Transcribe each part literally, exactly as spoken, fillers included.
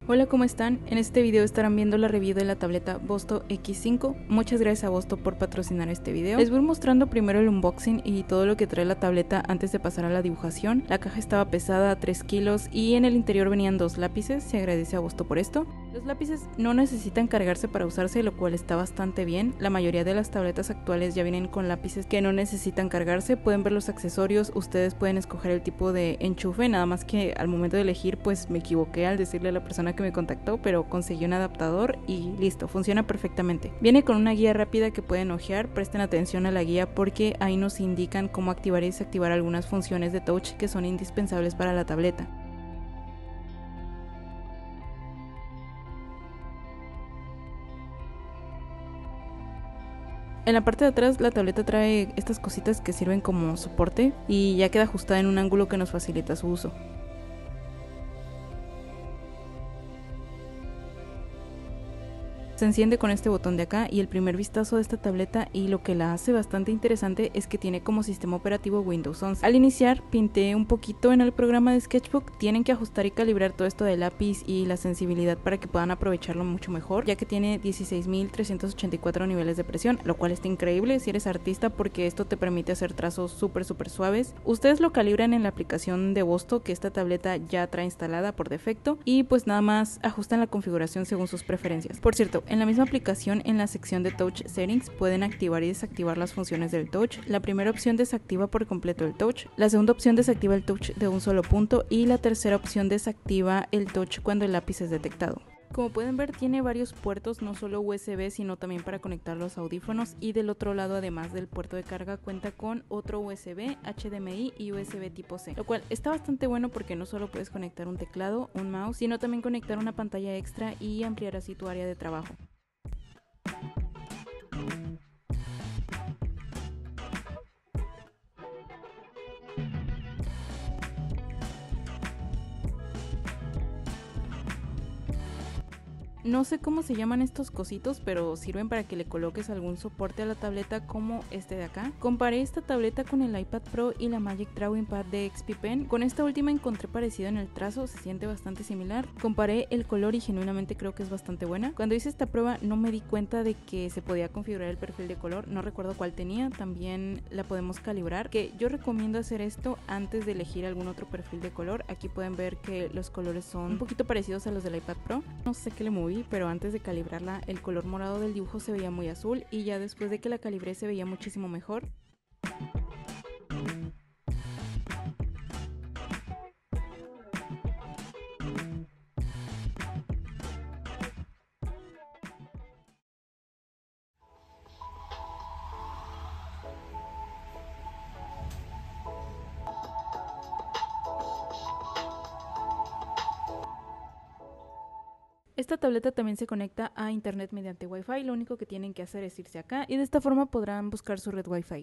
Hola, ¿cómo están? En este video estarán viendo la review de la tableta Bosto equis cinco. Muchas gracias a Bosto por patrocinar este video. Les voy mostrando primero el unboxing y todo lo que trae la tableta antes de pasar a la dibujación. La caja estaba pesada, tres kilos, y en el interior venían dos lápices. Se agradece a Bosto por esto. Los lápices no necesitan cargarse para usarse, lo cual está bastante bien. La mayoría de las tabletas actuales ya vienen con lápices que no necesitan cargarse. Pueden ver los accesorios, ustedes pueden escoger el tipo de enchufe, nada más que al momento de elegir pues me equivoqué al decirle a la persona que me contactó, pero conseguí un adaptador y listo, funciona perfectamente. Viene con una guía rápida que pueden hojear. Presten atención a la guía porque ahí nos indican cómo activar y desactivar algunas funciones de touch que son indispensables para la tableta. En la parte de atrás la tableta trae estas cositas que sirven como soporte y ya queda ajustada en un ángulo que nos facilita su uso. Se enciende con este botón de acá y el primer vistazo de esta tableta, y lo que la hace bastante interesante, es que tiene como sistema operativo Windows once. Al iniciar pinté un poquito en el programa de Sketchbook. Tienen que ajustar y calibrar todo esto del lápiz y la sensibilidad para que puedan aprovecharlo mucho mejor, ya que tiene dieciséis mil trescientos ochenta y cuatro niveles de presión, lo cual está increíble si eres artista porque esto te permite hacer trazos súper súper suaves. Ustedes lo calibran en la aplicación de Bosto, que esta tableta ya trae instalada por defecto, y pues nada más ajustan la configuración según sus preferencias. Por cierto, en la misma aplicación, en la sección de Touch Settings, pueden activar y desactivar las funciones del touch. La primera opción desactiva por completo el touch, la segunda opción desactiva el touch de un solo punto, y la tercera opción desactiva el touch cuando el lápiz es detectado. Como pueden ver, tiene varios puertos, no solo U S B sino también para conectar los audífonos, y del otro lado, además del puerto de carga, cuenta con otro U S B, H D M I y U S B tipo C, lo cual está bastante bueno porque no solo puedes conectar un teclado, un mouse, sino también conectar una pantalla extra y ampliar así tu área de trabajo. No sé cómo se llaman estos cositos, pero sirven para que le coloques algún soporte a la tableta, como este de acá. Comparé esta tableta con el iPad Pro y la Magic Drawing Pad de X P Pen. Con esta última encontré parecido en el trazo, se siente bastante similar. Comparé el color y genuinamente creo que es bastante buena. Cuando hice esta prueba no me di cuenta de que se podía configurar el perfil de color, no recuerdo cuál tenía. También la podemos calibrar, que yo recomiendo hacer esto antes de elegir algún otro perfil de color. Aquí pueden ver que los colores son un poquito parecidos a los del iPad Pro. No sé qué le moví, pero antes de calibrarla el color morado del dibujo se veía muy azul, y ya después de que la calibré se veía muchísimo mejor. Esta tableta también se conecta a internet mediante Wi-Fi. Lo único que tienen que hacer es irse acá y de esta forma podrán buscar su red Wi-Fi.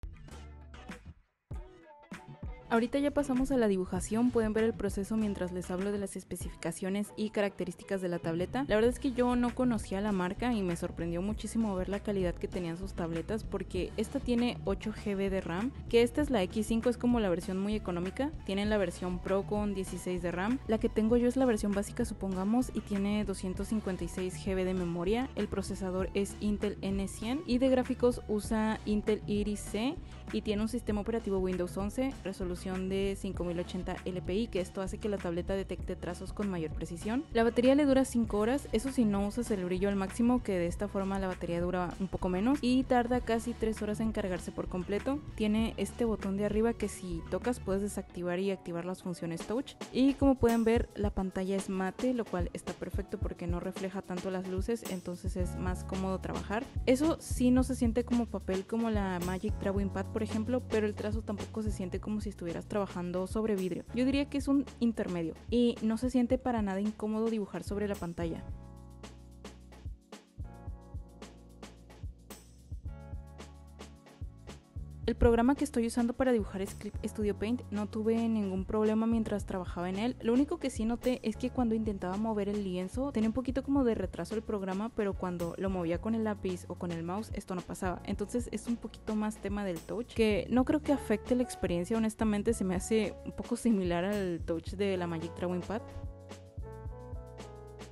Ahorita ya pasamos a la dibujación. Pueden ver el proceso mientras les hablo de las especificaciones y características de la tableta. La verdad es que yo no conocía la marca y me sorprendió muchísimo ver la calidad que tenían sus tabletas, porque esta tiene ocho gigas de RAM, que esta es la equis cinco, es como la versión muy económica. Tienen la versión Pro con dieciséis de RAM. La que tengo yo es la versión básica, supongamos, y tiene doscientos cincuenta y seis gigas de memoria. El procesador es Intel N cien y de gráficos usa Intel Iris C, y tiene un sistema operativo Windows once, resolución de cinco mil ochenta L P I, que esto hace que la tableta detecte trazos con mayor precisión. La batería le dura cinco horas, eso si no usas el brillo al máximo, que de esta forma la batería dura un poco menos, y tarda casi tres horas en cargarse por completo. Tiene este botón de arriba que si tocas puedes desactivar y activar las funciones touch, y como pueden ver la pantalla es mate, lo cual está perfecto porque no refleja tanto las luces, entonces es más cómodo trabajar. Eso sí, no se siente como papel como la Magic Drawing Pad por ejemplo, pero el trazo tampoco se siente como si estuvieras trabajando sobre vidrio. Yo diría que es un intermedio y no se siente para nada incómodo dibujar sobre la pantalla. El programa que estoy usando para dibujar es Clip Studio Paint. No tuve ningún problema mientras trabajaba en él. Lo único que sí noté es que cuando intentaba mover el lienzo tenía un poquito como de retraso el programa, pero cuando lo movía con el lápiz o con el mouse esto no pasaba. Entonces es un poquito más tema del touch, que no creo que afecte la experiencia. Honestamente se me hace un poco similar al touch de la Magic Drawing Pad.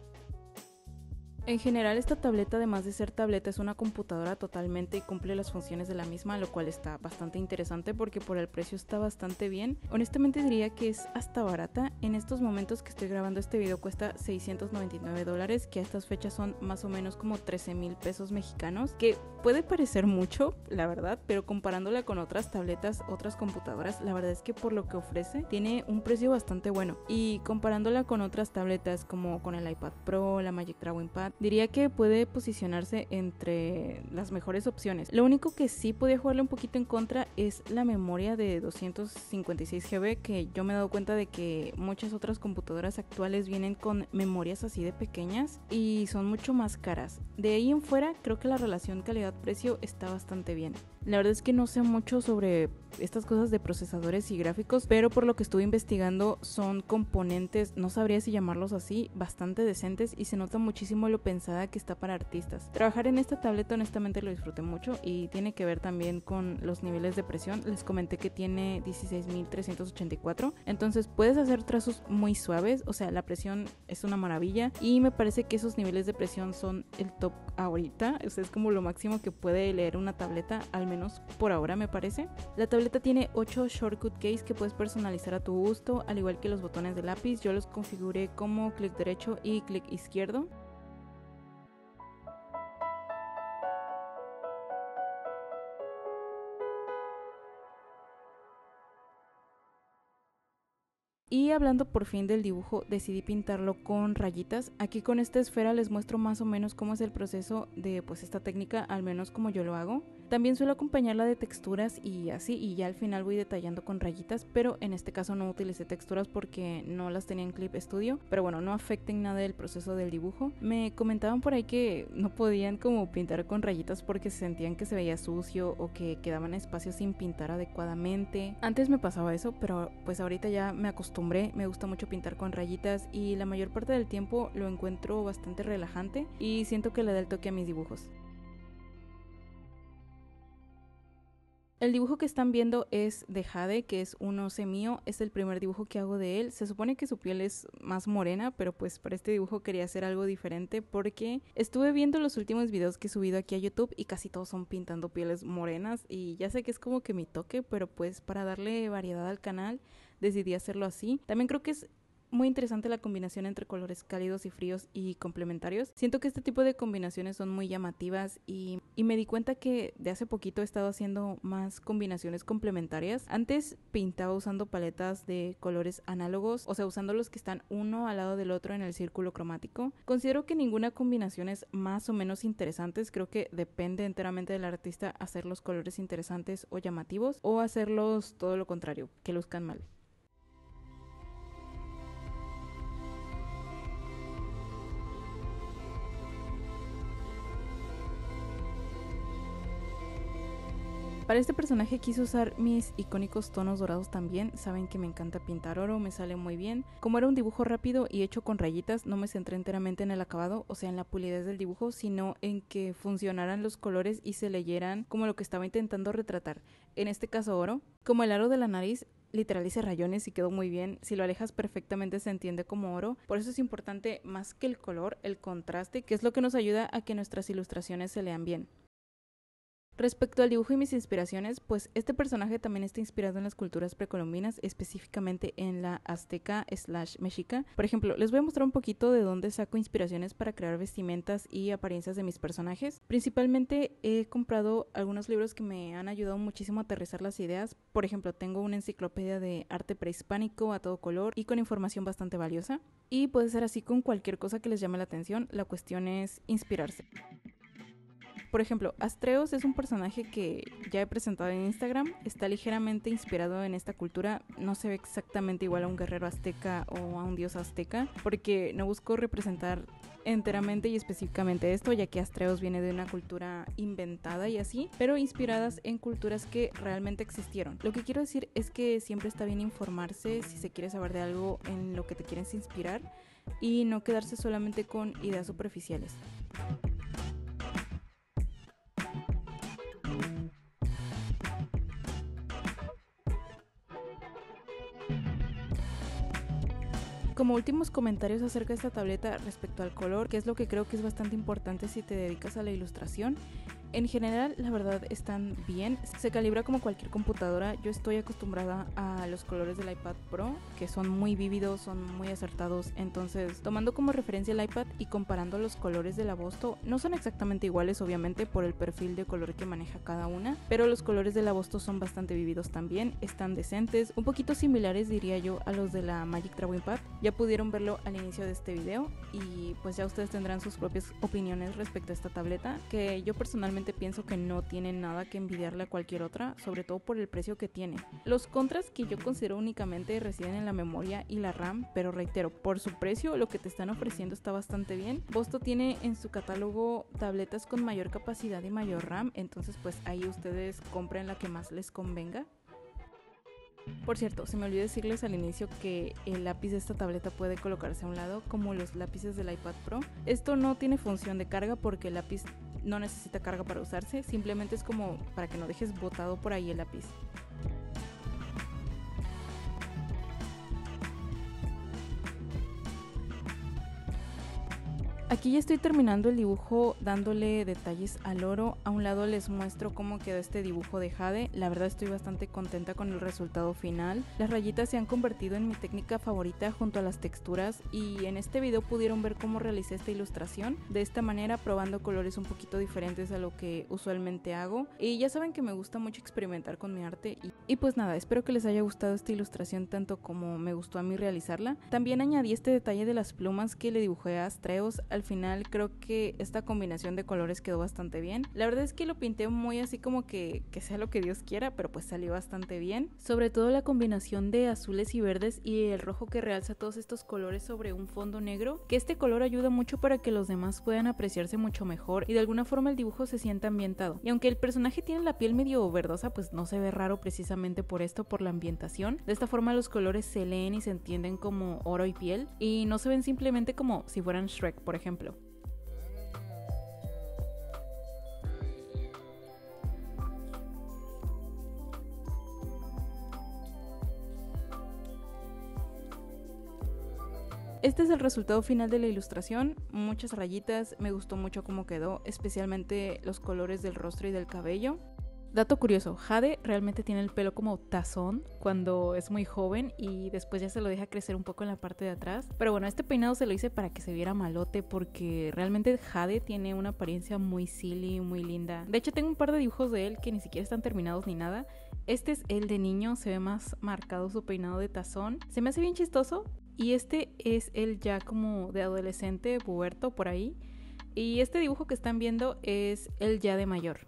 En general, esta tableta, además de ser tableta, es una computadora totalmente y cumple las funciones de la misma, lo cual está bastante interesante porque por el precio está bastante bien. Honestamente diría que es hasta barata. En estos momentos que estoy grabando este video cuesta seiscientos noventa y nueve dólares, que a estas fechas son más o menos como trece mil pesos mexicanos, que puede parecer mucho, la verdad, pero comparándola con otras tabletas, otras computadoras, la verdad es que por lo que ofrece tiene un precio bastante bueno. Y comparándola con otras tabletas como con el iPad Pro, la Magic Drawing Pad, diría que puede posicionarse entre las mejores opciones. Lo único que sí podía jugarle un poquito en contra es la memoria de doscientos cincuenta y seis gigabytes, que yo me he dado cuenta de que muchas otras computadoras actuales vienen con memorias así de pequeñas y son mucho más caras. De ahí en fuera, creo que la relación calidad-precio está bastante bien. La verdad es que no sé mucho sobre estas cosas de procesadores y gráficos, pero por lo que estuve investigando son componentes, no sabría si llamarlos así, bastante decentes, y se nota muchísimo lo pensada que está para artistas. Trabajar en esta tableta honestamente lo disfruté mucho y tiene que ver también con los niveles de presión. Les comenté que tiene dieciséis mil trescientos ochenta y cuatro, entonces puedes hacer trazos muy suaves, o sea, la presión es una maravilla y me parece que esos niveles de presión son el top ahorita, o sea, es como lo máximo que puede leer una tableta, al menos por ahora me parece. La tableta tiene ocho shortcut keys que puedes personalizar a tu gusto, al igual que los botones de lápiz. Yo los configuré como clic derecho y clic izquierdo. Y hablando por fin del dibujo, decidí pintarlo con rayitas. Aquí con esta esfera les muestro más o menos cómo es el proceso de pues esta técnica, al menos como yo lo hago. También suelo acompañarla de texturas y así, y ya al final voy detallando con rayitas, pero en este caso no utilicé texturas porque no las tenía en Clip Studio, pero bueno, no afecten nada del proceso del dibujo. Me comentaban por ahí que no podían como pintar con rayitas porque se sentían que se veía sucio o que quedaban espacios sin pintar adecuadamente. Antes me pasaba eso, pero pues ahorita ya me acostumbré. Me gusta mucho pintar con rayitas y la mayor parte del tiempo lo encuentro bastante relajante y siento que le da el toque a mis dibujos. El dibujo que están viendo es de Jade, que es un oce mío, es el primer dibujo que hago de él. Se supone que su piel es más morena, pero pues para este dibujo quería hacer algo diferente porque estuve viendo los últimos videos que he subido aquí a YouTube y casi todos son pintando pieles morenas y ya sé que es como que mi toque, pero pues para darle variedad al canal decidí hacerlo así. También creo que es muy interesante la combinación entre colores cálidos y fríos y complementarios. Siento que este tipo de combinaciones son muy llamativas y, y me di cuenta que de hace poquito he estado haciendo más combinaciones complementarias. Antes pintaba usando paletas de colores análogos, o sea, usando los que están uno al lado del otro en el círculo cromático. Considero que ninguna combinación es más o menos interesante. Creo que depende enteramente del artista hacer los colores interesantes o llamativos o hacerlos todo lo contrario, que luzcan mal. Para este personaje quise usar mis icónicos tonos dorados también. Saben que me encanta pintar oro, me sale muy bien. Como era un dibujo rápido y hecho con rayitas, no me centré enteramente en el acabado, o sea en la pulidez del dibujo, sino en que funcionaran los colores y se leyeran como lo que estaba intentando retratar. En este caso oro. Como el aro de la nariz, literal hice rayones y quedó muy bien. Si lo alejas perfectamente se entiende como oro. Por eso es importante más que el color, el contraste, que es lo que nos ayuda a que nuestras ilustraciones se lean bien. Respecto al dibujo y mis inspiraciones, pues este personaje también está inspirado en las culturas precolombinas, específicamente en la azteca slash mexica. Por ejemplo, les voy a mostrar un poquito de dónde saco inspiraciones para crear vestimentas y apariencias de mis personajes. Principalmente he comprado algunos libros que me han ayudado muchísimo a aterrizar las ideas. Por ejemplo, tengo una enciclopedia de arte prehispánico a todo color y con información bastante valiosa. Y puede ser así con cualquier cosa que les llame la atención, la cuestión es inspirarse. Por ejemplo, Astreos es un personaje que ya he presentado en Instagram, está ligeramente inspirado en esta cultura, no se ve exactamente igual a un guerrero azteca o a un dios azteca, porque no busco representar enteramente y específicamente esto, ya que Astreos viene de una cultura inventada y así, pero inspiradas en culturas que realmente existieron. Lo que quiero decir es que siempre está bien informarse si se quiere saber de algo en lo que te quieres inspirar y no quedarse solamente con ideas superficiales. Como últimos comentarios acerca de esta tableta respecto al color, que es lo que creo que es bastante importante si te dedicas a la ilustración, en general, la verdad, están bien. Se calibra como cualquier computadora. Yo estoy acostumbrada a los colores del iPad Pro, que son muy vívidos, son muy acertados. Entonces, tomando como referencia el iPad y comparando los colores de la Bosto, no son exactamente iguales, obviamente, por el perfil de color que maneja cada una, pero los colores de la Bosto son bastante vívidos también, están decentes, un poquito similares, diría yo, a los de la Magic Drawing Pad. Ya pudieron verlo al inicio de este video y pues ya ustedes tendrán sus propias opiniones respecto a esta tableta, que yo personalmente pienso que no tiene nada que envidiarle a cualquier otra, sobre todo por el precio que tiene. Los contras que yo considero únicamente residen en la memoria y la RAM, pero reitero, por su precio lo que te están ofreciendo está bastante bien. Bosto tiene en su catálogo tabletas con mayor capacidad y mayor RAM, entonces pues ahí ustedes compren la que más les convenga. Por cierto, se me olvidó decirles al inicio que el lápiz de esta tableta puede colocarse a un lado como los lápices del iPad Pro. Esto no tiene función de carga porque el lápiz no necesita carga para usarse, simplemente es como para que no dejes botado por ahí el lápiz. Aquí ya estoy terminando el dibujo dándole detalles al oro. A un lado les muestro cómo quedó este dibujo de jade. La verdad estoy bastante contenta con el resultado final. Las rayitas se han convertido en mi técnica favorita junto a las texturas y en este video pudieron ver cómo realicé esta ilustración. De esta manera probando colores un poquito diferentes a lo que usualmente hago. Y ya saben que me gusta mucho experimentar con mi arte y, y pues nada, espero que les haya gustado esta ilustración tanto como me gustó a mí realizarla. También añadí este detalle de las plumas que le dibujé a Astreos. Al final creo que esta combinación de colores quedó bastante bien. La verdad es que lo pinté muy así como que, que sea lo que Dios quiera, pero pues salió bastante bien. Sobre todo la combinación de azules y verdes y el rojo que realza todos estos colores sobre un fondo negro, que este color ayuda mucho para que los demás puedan apreciarse mucho mejor y de alguna forma el dibujo se sienta ambientado. Y aunque el personaje tiene la piel medio verdosa, pues no se ve raro precisamente por esto, por la ambientación. De esta forma los colores se leen y se entienden como oro y piel y no se ven simplemente como si fueran Shrek, por ejemplo. Este es el resultado final de la ilustración, muchas rayitas, me gustó mucho cómo quedó, especialmente los colores del rostro y del cabello. Dato curioso, Jade realmente tiene el pelo como tazón cuando es muy joven y después ya se lo deja crecer un poco en la parte de atrás. Pero bueno, este peinado se lo hice para que se viera malote porque realmente Jade tiene una apariencia muy silly, muy linda. De hecho tengo un par de dibujos de él que ni siquiera están terminados ni nada. Este es el de niño, se ve más marcado su peinado de tazón. Se me hace bien chistoso. Y este es el ya como de adolescente, puberto, por ahí. Y este dibujo que están viendo es el ya de mayor.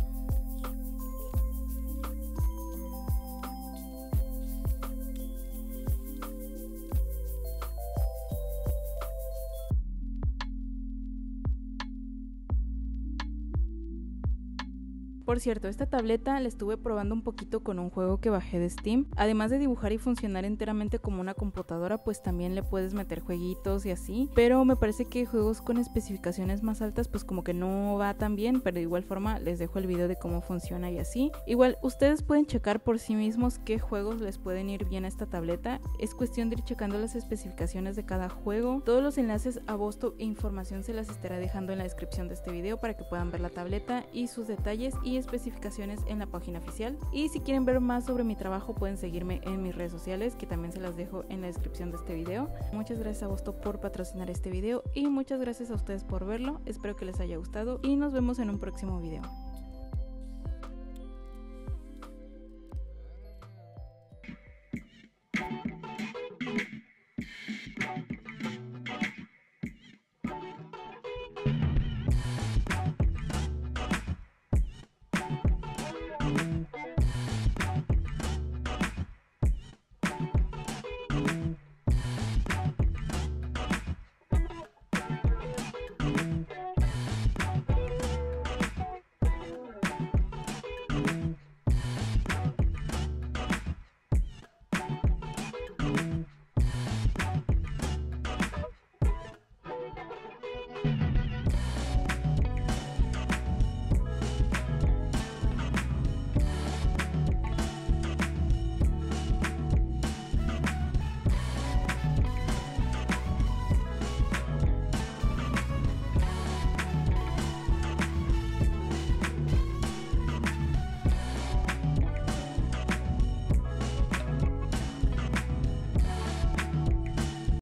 Por cierto, esta tableta la estuve probando un poquito con un juego que bajé de Steam. Además de dibujar y funcionar enteramente como una computadora, pues también le puedes meter jueguitos y así. Pero me parece que juegos con especificaciones más altas pues como que no va tan bien, pero de igual forma les dejo el video de cómo funciona y así. Igual ustedes pueden checar por sí mismos qué juegos les pueden ir bien a esta tableta. Es cuestión de ir checando las especificaciones de cada juego. Todos los enlaces a Bosto e información se las estaré dejando en la descripción de este video para que puedan ver la tableta y sus detalles y especificaciones en la página oficial. Y si quieren ver más sobre mi trabajo pueden seguirme en mis redes sociales, que también se las dejo en la descripción de este video. Muchas gracias a Bosto por patrocinar este video y muchas gracias a ustedes por verlo. Espero que les haya gustado y nos vemos en un próximo video.